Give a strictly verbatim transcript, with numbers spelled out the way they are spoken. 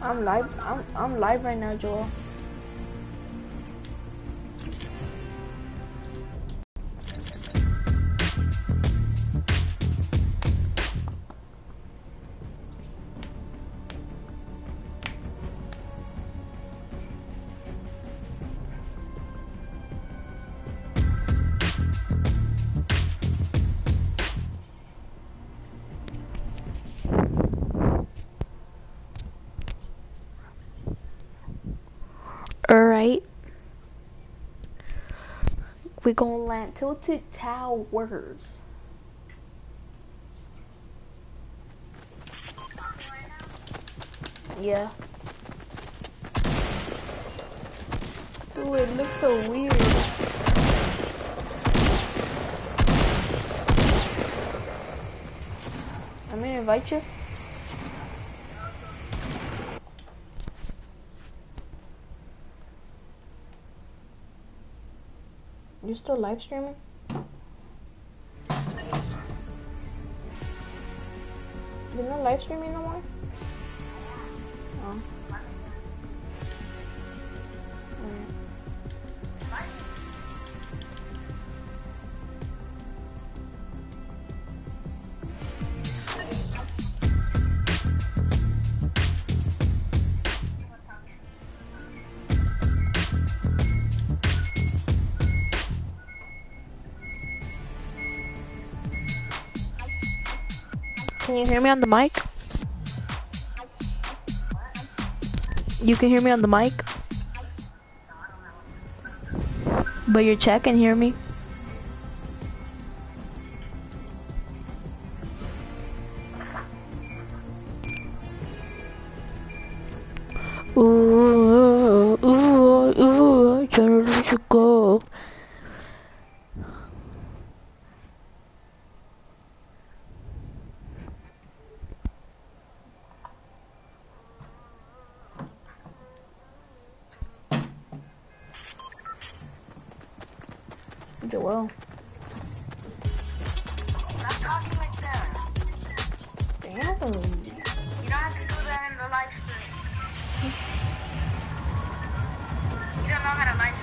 I'm live. I'm I'm live right now, Joel. Alright. We gonna land Tilted Towers. Yeah. Ooh, it looks so weird. I'm gonna invite you. You still live streaming? You're not live streaming no more? Oh. Mm. Can you hear me on the mic? You can hear me on the mic? But your chat can hear me? Ooh, ooh, ooh, trying to let you go. Joel. Stop talking like that. Damn. You don't have to do that in the live stream. You don't know how to live